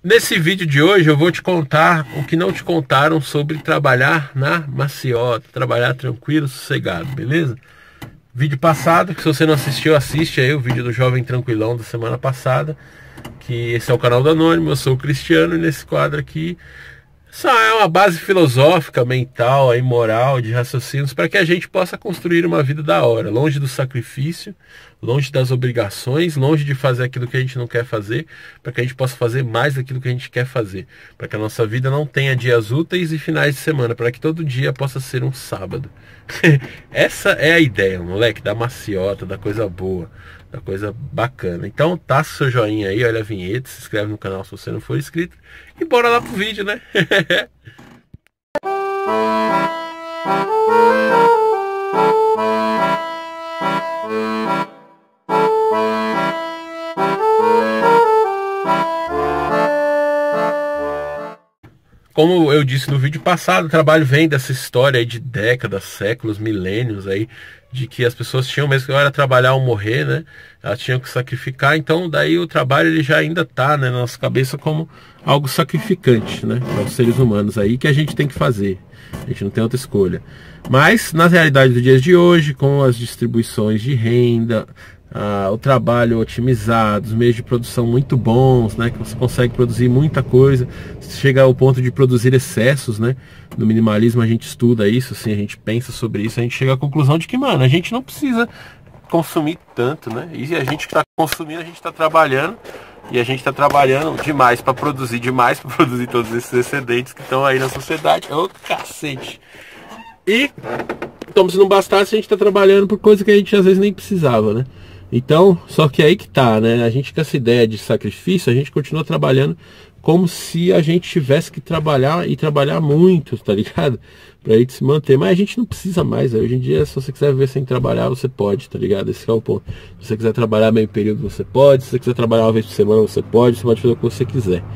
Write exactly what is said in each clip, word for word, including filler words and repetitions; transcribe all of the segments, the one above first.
Nesse vídeo de hoje eu vou te contar o que não te contaram sobre trabalhar na maciota, trabalhar tranquilo, sossegado, beleza? Vídeo passado, que se você não assistiu, assiste aí o vídeo do Jovem Tranquilão da semana passada, que esse é o canal do Anônimo, eu sou o Cristiano, e nesse quadro aqui só é uma base filosófica, mental, aí, moral, de raciocínios, para que a gente possa construir uma vida da hora, longe do sacrifício, longe das obrigações, longe de fazer aquilo que a gente não quer fazer, para que a gente possa fazer mais daquilo que a gente quer fazer, para que a nossa vida não tenha dias úteis e finais de semana, para que todo dia possa ser um sábado. Essa é a ideia, moleque, da maciota, da coisa boa, da coisa bacana. Então taça seu joinha aí, olha a vinheta, se inscreve no canal se você não for inscrito e bora lá pro vídeo, né? Como eu disse no vídeo passado, o trabalho vem dessa história aí de décadas, séculos, milênios aí, de que as pessoas tinham mesmo que era trabalhar ou morrer, né? Elas tinham que sacrificar, então daí o trabalho ele já ainda tá, né, na nossa cabeça como algo sacrificante, né, para os seres humanos aí, que a gente tem que fazer. A gente não tem outra escolha. Mas na realidade dos dias de hoje, com as distribuições de renda, Ah, o trabalho otimizado, os meios de produção muito bons, né, que você consegue produzir muita coisa, chega ao ponto de produzir excessos, né? No minimalismo a gente estuda isso, assim, a gente pensa sobre isso, a gente chega à conclusão de que, mano, a gente não precisa consumir tanto, né? E a gente que está consumindo, a gente está trabalhando, e a gente está trabalhando demais para produzir demais, para produzir todos esses excedentes que estão aí na sociedade. Ô, cacete! E, como se não bastasse, a gente está trabalhando por coisa que a gente às vezes nem precisava, né? Então, só que aí que tá, né? A gente com essa ideia de sacrifício, a gente continua trabalhando como se a gente tivesse que trabalhar e trabalhar muito, tá ligado? Pra gente se manter. Mas a gente não precisa mais, né? Hoje em dia, se você quiser viver sem trabalhar, você pode, tá ligado? Esse é o ponto. Se você quiser trabalhar meio período, você pode. Se você quiser trabalhar uma vez por semana, você pode. Você pode fazer o que você quiser.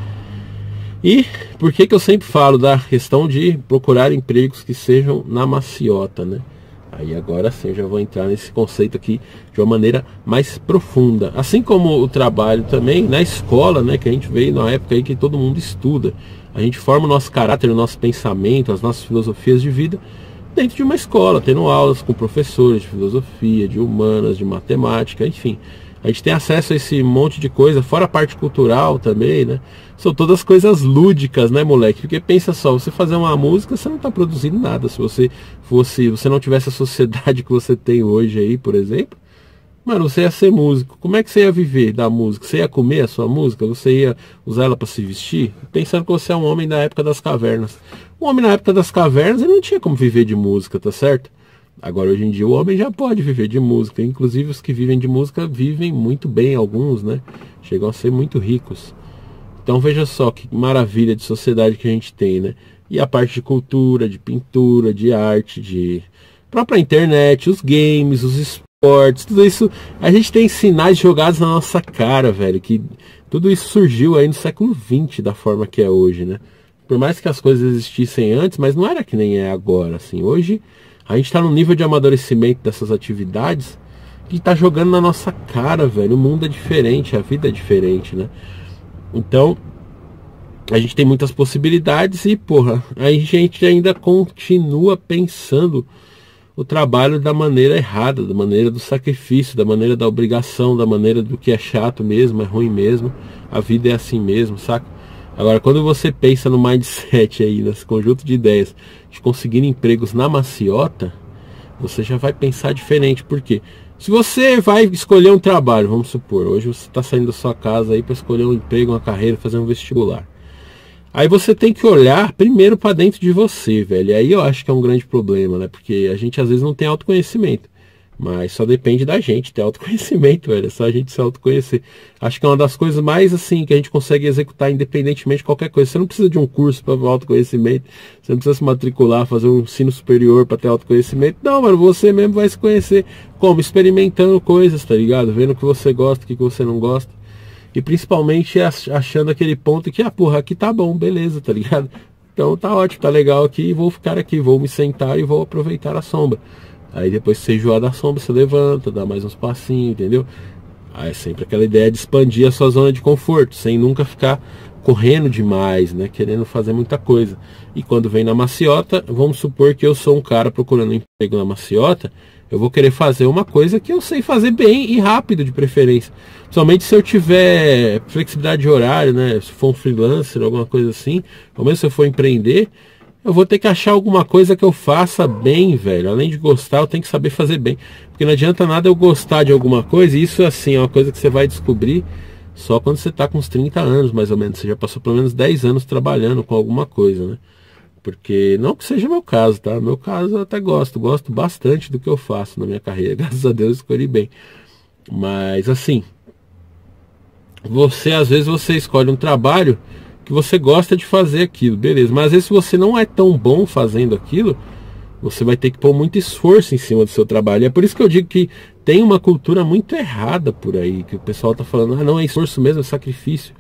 E por que que eu sempre falo da questão de procurar empregos que sejam na maciota, né? Aí agora sim eu já vou entrar nesse conceito aqui de uma maneira mais profunda. Assim como o trabalho também na escola, né, que a gente veio na época aí que todo mundo estuda. A gente forma o nosso caráter, o nosso pensamento, as nossas filosofias de vida dentro de uma escola, tendo aulas com professores de filosofia, de humanas, de matemática, enfim. A gente tem acesso a esse monte de coisa, fora a parte cultural também, né? São todas coisas lúdicas, né, moleque? Porque pensa só, você fazer uma música, você não está produzindo nada. Se você fosse, você não tivesse a sociedade que você tem hoje aí, por exemplo, mano, você ia ser músico. Como é que você ia viver da música? Você ia comer a sua música? Você ia usar ela para se vestir? Pensando que você é um homem da época das cavernas. Um homem na época das cavernas, ele não tinha como viver de música, tá certo? Agora, hoje em dia, o homem já pode viver de música. Inclusive, os que vivem de música vivem muito bem, alguns, né? Chegam a ser muito ricos. Então, veja só que maravilha de sociedade que a gente tem, né? E a parte de cultura, de pintura, de arte, de própria internet, os games, os esportes, tudo isso. A gente tem sinais jogados na nossa cara, velho. Que tudo isso surgiu aí no século vinte, da forma que é hoje, né? Por mais que as coisas existissem antes, mas não era que nem é agora, assim. Hoje a gente está num nível de amadurecimento dessas atividades que está jogando na nossa cara, velho. O mundo é diferente, a vida é diferente, né? Então, a gente tem muitas possibilidades e, porra, a gente ainda continua pensando o trabalho da maneira errada, da maneira do sacrifício, da maneira da obrigação, da maneira do que é chato mesmo, é ruim mesmo. A vida é assim mesmo, saca? Agora, quando você pensa no mindset aí, nesse conjunto de ideias de conseguir empregos na maciota, você já vai pensar diferente. Por quê? Se você vai escolher um trabalho, vamos supor, hoje você está saindo da sua casa aí para escolher um emprego, uma carreira, fazer um vestibular. Aí você tem que olhar primeiro para dentro de você, velho. E aí eu acho que é um grande problema, né? Porque a gente às vezes não tem autoconhecimento. Mas só depende da gente ter autoconhecimento, velho. É só a gente se autoconhecer. Acho que é uma das coisas mais, assim, que a gente consegue executar independentemente de qualquer coisa. Você não precisa de um curso para autoconhecimento. Você não precisa se matricular, fazer um ensino superior para ter autoconhecimento. Não, mano, você mesmo vai se conhecer. Como? Experimentando coisas, tá ligado? Vendo o que você gosta, o que você não gosta. E principalmente achando aquele ponto que, ah, porra, aqui tá bom, beleza, tá ligado? Então tá ótimo, tá legal aqui, vou ficar aqui, vou me sentar e vou aproveitar a sombra. Aí depois que você enjoar da sombra, você levanta, dá mais uns passinhos, entendeu? Ah, é sempre aquela ideia de expandir a sua zona de conforto, sem nunca ficar correndo demais, né? Querendo fazer muita coisa. E quando vem na maciota, vamos supor que eu sou um cara procurando um emprego na maciota, eu vou querer fazer uma coisa que eu sei fazer bem e rápido, de preferência. Somente se eu tiver flexibilidade de horário, né? Se for um freelancer, alguma coisa assim, ou mesmo se eu for empreender, eu vou ter que achar alguma coisa que eu faça bem, velho. Além de gostar, eu tenho que saber fazer bem. Porque não adianta nada eu gostar de alguma coisa, e isso assim, é uma coisa que você vai descobrir só quando você tá com uns trinta anos, mais ou menos. Você já passou pelo menos dez anos trabalhando com alguma coisa, né? Porque, não que seja meu caso, tá? Meu caso eu até gosto, gosto bastante do que eu faço na minha carreira. Graças a Deus escolhi bem. Mas, assim, você, às vezes, você escolhe um trabalho que você gosta de fazer aquilo, beleza. Mas, às vezes, se você não é tão bom fazendo aquilo, você vai ter que pôr muito esforço em cima do seu trabalho. E é por isso que eu digo que tem uma cultura muito errada por aí, que o pessoal tá falando, ah, não, é esforço mesmo, é sacrifício,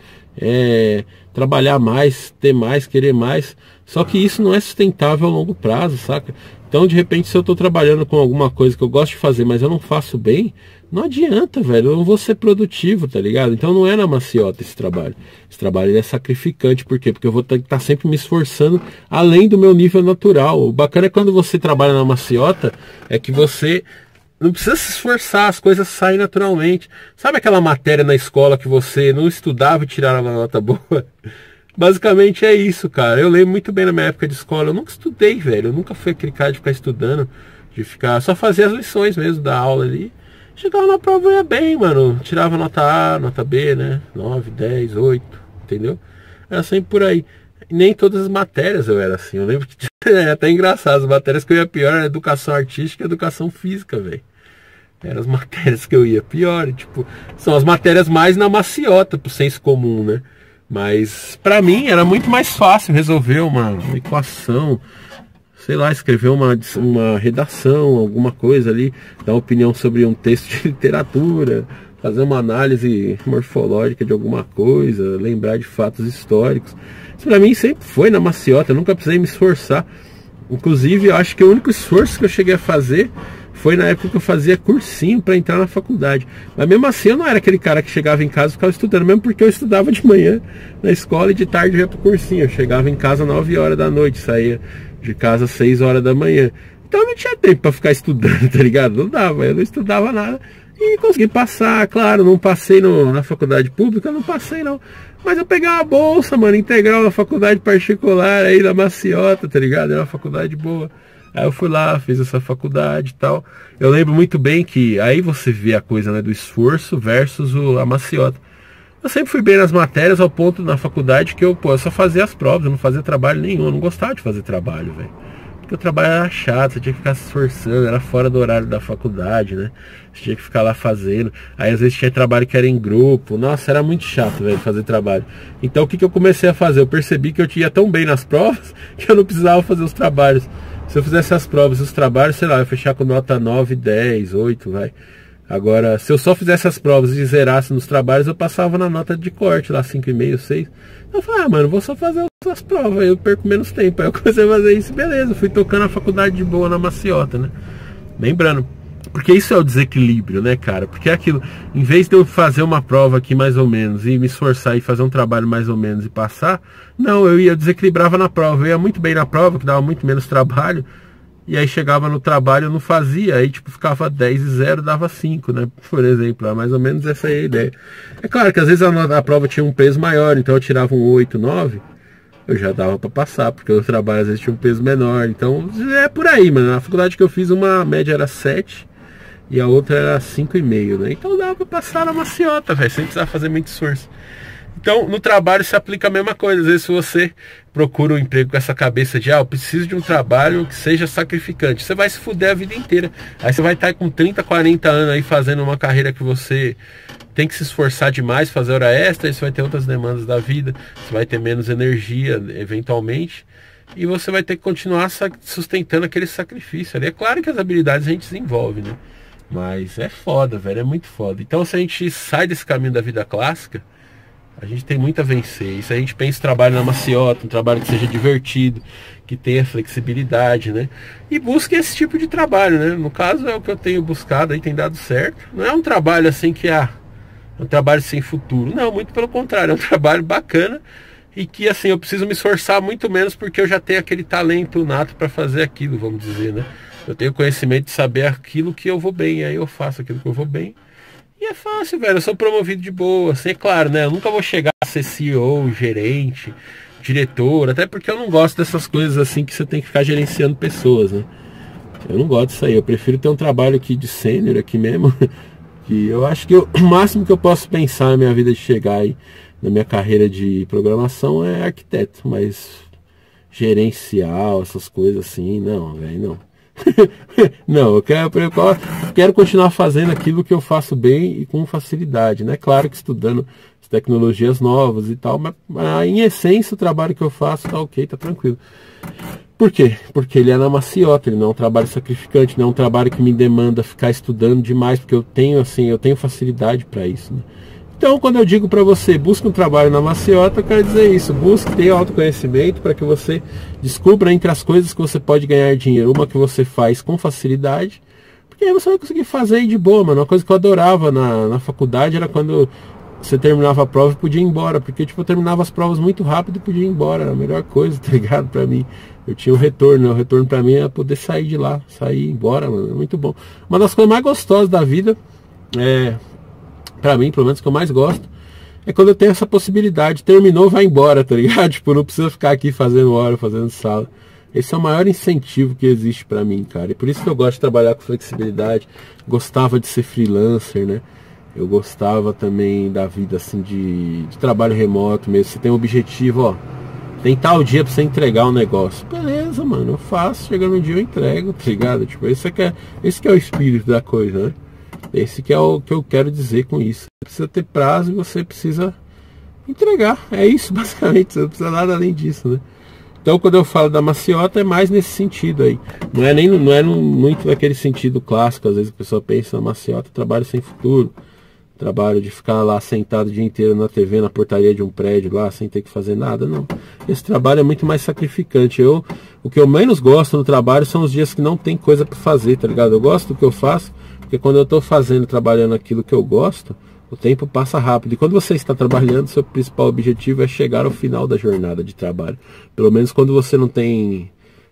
é trabalhar mais, ter mais, querer mais. Só que isso não é sustentável a longo prazo, saca? Então, de repente, se eu tô trabalhando com alguma coisa que eu gosto de fazer, mas eu não faço bem, não adianta, velho, eu não vou ser produtivo, tá ligado? Então não é na maciota esse trabalho. Esse trabalho ele é sacrificante, por quê? Porque eu vou ter que estar sempre me esforçando além do meu nível natural. O bacana é quando você trabalha na maciota, é que você não precisa se esforçar, as coisas saem naturalmente. Sabe aquela matéria na escola que você não estudava e tirava uma nota boa? Basicamente é isso, cara. Eu lembro muito bem na minha época de escola. Eu nunca estudei, velho. Eu nunca fui aquele cara de ficar estudando, de ficar só fazer as lições mesmo da aula ali. Chegava na prova, eu ia bem, mano. Tirava nota A, nota B, né? nove, dez, oito, entendeu? Era sempre por aí. E nem todas as matérias eu era assim. Eu lembro que é até engraçado. As matérias que eu ia pior eram educação artística e educação física, velho. Eram as matérias que eu ia pior. Tipo, são as matérias mais na maciota pro senso comum, né? Mas pra mim era muito mais fácil resolver uma, uma equação, sei lá, escrever uma, uma redação, alguma coisa ali, dar uma opinião sobre um texto de literatura, fazer uma análise morfológica de alguma coisa, lembrar de fatos históricos. Isso pra mim sempre foi na maciota, eu nunca precisei me esforçar. Inclusive, eu acho que o único esforço que eu cheguei a fazer foi na época que eu fazia cursinho para entrar na faculdade. Mas mesmo assim eu não era aquele cara que chegava em casa e ficava estudando, mesmo porque eu estudava de manhã na escola e de tarde eu ia pro cursinho. Eu chegava em casa às nove horas da noite, saía de casa às seis horas da manhã. Então eu não tinha tempo para ficar estudando, tá ligado? Não dava, eu não estudava nada. E consegui passar, claro, não passei no, na faculdade pública, não passei não. Mas eu peguei uma bolsa, mano, integral na faculdade particular aí na maciota, tá ligado? Era uma faculdade boa. Aí eu fui lá, fiz essa faculdade e tal. Eu lembro muito bem que aí você vê a coisa, né, do esforço versus o, a maciota. Eu sempre fui bem nas matérias ao ponto na faculdade que eu, pô, eu só fazia as provas, eu não fazia trabalho nenhum, eu não gostava de fazer trabalho, velho. Porque o trabalho era chato, você tinha que ficar se esforçando, era fora do horário da faculdade, né? Você tinha que ficar lá fazendo. Aí às vezes tinha trabalho que era em grupo. Nossa, era muito chato, velho, fazer trabalho. Então o que, que eu comecei a fazer? Eu percebi que eu tinha tão bem nas provas que eu não precisava fazer os trabalhos. Se eu fizesse as provas e os trabalhos, sei lá, eu ia fechar com nota nove, dez, oito, vai. Agora, se eu só fizesse as provas e zerasse nos trabalhos, eu passava na nota de corte, lá cinco e meio, seis. Eu falei, ah, mano, vou só fazer as provas, aí eu perco menos tempo. Aí eu comecei a fazer isso, beleza, fui tocando a faculdade de boa na maciota, né? Lembrando, porque isso é o desequilíbrio, né, cara? Porque é aquilo, em vez de eu fazer uma prova aqui mais ou menos, e me esforçar e fazer um trabalho mais ou menos e passar, não, eu ia, desequilibrava na prova, eu ia muito bem na prova, que dava muito menos trabalho, e aí chegava no trabalho, eu não fazia, aí tipo ficava dez e zero, dava cinco, né? Por exemplo, é mais ou menos essa aí a ideia. É claro que às vezes a, a prova tinha um peso maior, então eu tirava um oito, nove, eu já dava pra passar, porque o trabalho às vezes tinha um peso menor, então é por aí, mano. Na faculdade que eu fiz, uma média era sete, e a outra era cinco e meio, né? Então dava pra passar na maciota, velho, sem precisar fazer muito esforço. Então, no trabalho se aplica a mesma coisa. Às vezes, se você procura um emprego com essa cabeça de, ah, eu preciso de um trabalho que seja sacrificante, você vai se fuder a vida inteira. Aí você vai estar com trinta, quarenta anos aí fazendo uma carreira que você tem que se esforçar demais, fazer hora extra, aí você vai ter outras demandas da vida, você vai ter menos energia, eventualmente, e você vai ter que continuar sustentando aquele sacrifício ali. É claro que as habilidades a gente desenvolve, né? Mas é foda, velho, é muito foda. Então, se a gente sai desse caminho da vida clássica, a gente tem muito a vencer. E se a gente pensa em trabalho na maciota, um trabalho que seja divertido, que tenha flexibilidade, né? E busque esse tipo de trabalho, né? No caso é o que eu tenho buscado, aí tem dado certo. Não é um trabalho assim que, ah, é um trabalho sem futuro. Não, muito pelo contrário, é um trabalho bacana e que assim, eu preciso me esforçar muito menos porque eu já tenho aquele talento nato para fazer aquilo, vamos dizer, né? Eu tenho conhecimento de saber aquilo que eu vou bem, aí eu faço aquilo que eu vou bem. E é fácil, velho, eu sou promovido de boa, assim, é claro, né? Eu nunca vou chegar a ser C E O, gerente, diretor, até porque eu não gosto dessas coisas assim que você tem que ficar gerenciando pessoas, né? Eu não gosto disso aí, eu prefiro ter um trabalho aqui de sênior aqui mesmo, que eu acho que eu, o máximo que eu posso pensar na minha vida de chegar aí, na minha carreira de programação é arquiteto, mas gerencial, essas coisas assim, não, velho, não. Não, eu quero, eu quero continuar fazendo aquilo que eu faço bem e com facilidade, né? Claro que estudando as tecnologias novas e tal, mas, mas em essência o trabalho que eu faço tá ok, tá tranquilo. Por quê? Porque ele é na maciota, ele não é um trabalho sacrificante, não é um trabalho que me demanda ficar estudando demais, porque eu tenho assim, eu tenho facilidade para isso, né? Então, quando eu digo para você, busque um trabalho na maciota, eu quero dizer isso. Busque ter autoconhecimento para que você descubra entre as coisas que você pode ganhar dinheiro, uma que você faz com facilidade, porque aí você vai conseguir fazer aí de boa, mano. Uma coisa que eu adorava na, na faculdade era quando você terminava a prova e podia ir embora, porque tipo, eu terminava as provas muito rápido e podia ir embora. Era a melhor coisa, tá ligado? Pra mim. Eu tinha o retorno, né? O retorno pra mim era poder sair de lá, sair, ir embora, mano. É muito bom. Uma das coisas mais gostosas da vida é... Pra mim, pelo menos, que eu mais gosto é quando eu tenho essa possibilidade. Terminou, vai embora, tá ligado? Tipo, não precisa ficar aqui fazendo hora, fazendo sala. Esse é o maior incentivo que existe pra mim, cara. E por isso que eu gosto de trabalhar com flexibilidade. Gostava de ser freelancer, né? Eu gostava também da vida, assim, de, de trabalho remoto mesmo. Você tem um objetivo, ó. Tem tal dia pra você entregar um negócio. Beleza, mano, eu faço. Chegando um dia eu entrego, tá ligado? Tipo, esse, é que é, esse que é o espírito da coisa, né? Esse que é o que eu quero dizer com isso. Você precisa ter prazo e você precisa entregar. É isso, basicamente. Você não precisa nada além disso, né? Então, quando eu falo da maciota, é mais nesse sentido aí. Não é nem não é muito naquele sentido clássico. Às vezes a pessoa pensa na maciota, trabalho sem futuro. Trabalho de ficar lá sentado o dia inteiro na T V, na portaria de um prédio lá, sem ter que fazer nada, não. Esse trabalho é muito mais sacrificante. Eu, o que eu menos gosto no trabalho são os dias que não tem coisa para fazer, tá ligado? Eu gosto do que eu faço, porque quando eu estou fazendo, trabalhando aquilo que eu gosto, o tempo passa rápido. E quando você está trabalhando, seu principal objetivo é chegar ao final da jornada de trabalho. Pelo menos quando você não tem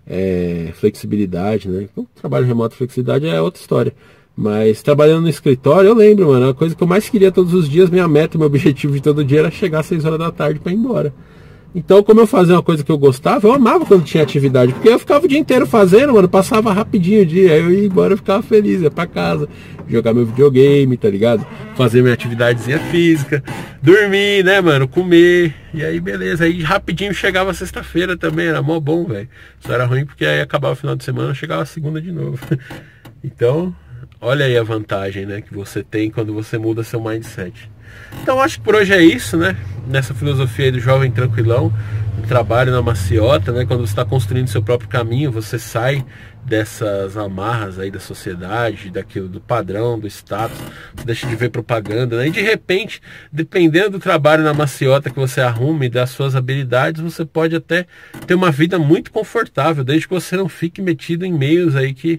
é, flexibilidade, né? O trabalho remoto, flexibilidade é outra história. Mas trabalhando no escritório, eu lembro, mano, a coisa que eu mais queria todos os dias, minha meta, meu objetivo de todo dia era chegar às seis horas da tarde para ir embora. Então, como eu fazia uma coisa que eu gostava, eu amava quando tinha atividade, porque eu ficava o dia inteiro fazendo, mano, passava rapidinho o dia, aí eu ia embora, eu ficava feliz, ia pra casa, jogar meu videogame, tá ligado? Fazer minha atividadezinha física, dormir, né, mano, comer, e aí beleza, aí rapidinho chegava sexta-feira também, era mó bom, velho. Só era ruim porque aí acabava o final de semana, chegava a segunda de novo. Então, olha aí a vantagem, né, que você tem quando você muda seu mindset. Então acho que por hoje é isso, né? Nessa filosofia aí do jovem tranquilão, do trabalho na maciota, né? Quando você está construindo seu próprio caminho, você sai dessas amarras aí da sociedade, daquilo do padrão, do status, você deixa de ver propaganda, né? E de repente, dependendo do trabalho na maciota que você arrume, das suas habilidades, você pode até ter uma vida muito confortável, desde que você não fique metido em meios aí que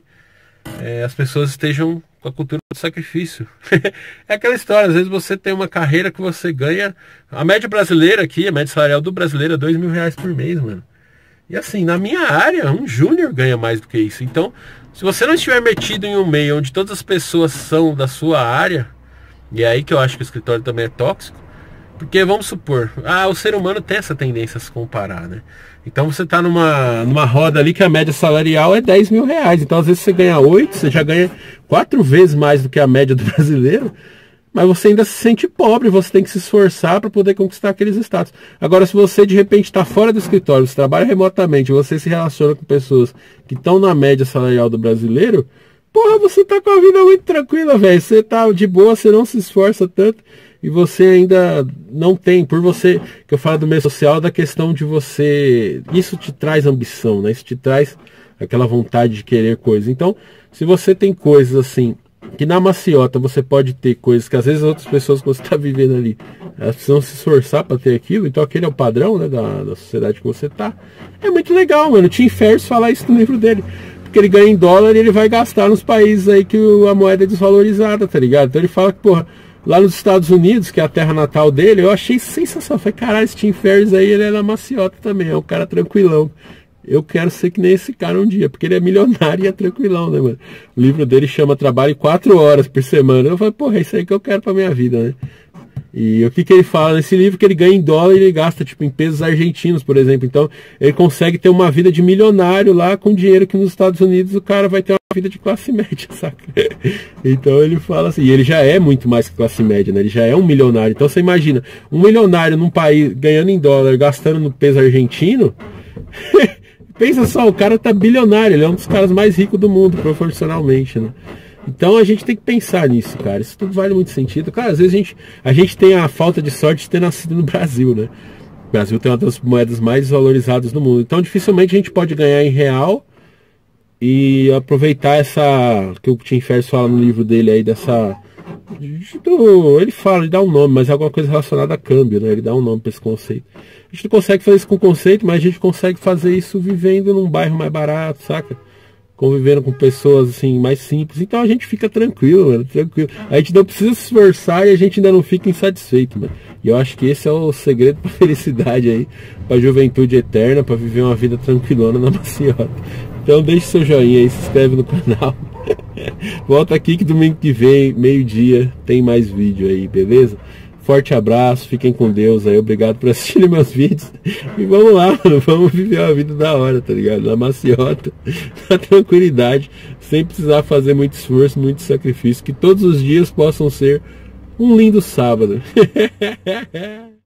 é, as pessoas estejam com a cultura do sacrifício. É aquela história, às vezes você tem uma carreira que você ganha, a média brasileira aqui, a média salarial do brasileiro é dois mil reais por mês, mano. E assim, na minha área, um júnior ganha mais do que isso. Então, se você não estiver metido em um meio onde todas as pessoas são da sua área, e é aí que eu acho que o escritório também é tóxico, porque vamos supor, ah, o ser humano tem essa tendência a se comparar, né? Então você está numa, numa roda ali que a média salarial é dez mil reais. Então às vezes você ganha oito, você já ganha quatro vezes mais do que a média do brasileiro, mas você ainda se sente pobre, você tem que se esforçar para poder conquistar aqueles status. Agora, se você de repente está fora do escritório, você trabalha remotamente, você se relaciona com pessoas que estão na média salarial do brasileiro, porra, você tá com a vida muito tranquila, velho. Você tá de boa, você não se esforça tanto. E você ainda não tem, por você, que eu falo do meio social, da questão de você, isso te traz ambição, né? Isso te traz aquela vontade de querer coisas. Então, se você tem coisas assim, que na maciota você pode ter coisas que às vezes outras pessoas que você está vivendo ali, elas precisam se esforçar para ter aquilo, então aquele é o padrão, né, da, da sociedade que você tá. É muito legal, mano. O Tim Ferriss fala isso no livro dele. Porque ele ganha em dólar e ele vai gastar nos países aí que a moeda é desvalorizada, tá ligado? Então ele fala que, porra, lá nos Estados Unidos, que é a terra natal dele, eu achei sensacional. Falei, caralho, esse Tim Ferriss aí, ele é na maciota também, é um cara tranquilão. Eu quero ser que nem esse cara um dia, porque ele é milionário e é tranquilão, né, mano? O livro dele chama Trabalho quatro horas por semana. Eu falei, porra, é isso aí que eu quero pra minha vida, né? E o que que ele fala nesse livro? Que ele ganha em dólar e ele gasta, tipo, em pesos argentinos, por exemplo. Então, ele consegue ter uma vida de milionário lá com dinheiro que nos Estados Unidos o cara vai ter uma vida de classe média, saca? Então, ele fala assim, e ele já é muito mais que classe média, né? Ele já é um milionário. Então, você imagina, um milionário num país ganhando em dólar, gastando no peso argentino... Pensa só, o cara tá bilionário, ele é um dos caras mais ricos do mundo, proporcionalmente, né? Então a gente tem que pensar nisso, cara. Isso tudo vale muito sentido. Cara, às vezes a gente, a gente tem a falta de sorte de ter nascido no Brasil, né? O Brasil tem uma das moedas mais valorizadas do mundo. Então dificilmente a gente pode ganhar em real e aproveitar essa... que o Tim Ferriss fala no livro dele aí, dessa... Do, ele fala, ele dá um nome, mas é alguma coisa relacionada a câmbio, né? Ele dá um nome para esse conceito. A gente não consegue fazer isso com conceito, mas a gente consegue fazer isso vivendo num bairro mais barato, saca? Convivendo com pessoas assim mais simples. Então a gente fica tranquilo, mano, tranquilo. A gente não precisa se esforçar e a gente ainda não fica insatisfeito, mano. E eu acho que esse é o segredo pra felicidade aí, pra juventude eterna, pra viver uma vida tranquilona na maciota. Então deixe seu joinha aí, se inscreve no canal. Volta aqui que domingo que vem, meio-dia, tem mais vídeo aí, beleza? Forte abraço, fiquem com Deus aí, obrigado por assistirem meus vídeos. E vamos lá, mano, vamos viver uma vida da hora, tá ligado? Na maciota, na tranquilidade, sem precisar fazer muito esforço, muito sacrifício. Que todos os dias possam ser um lindo sábado.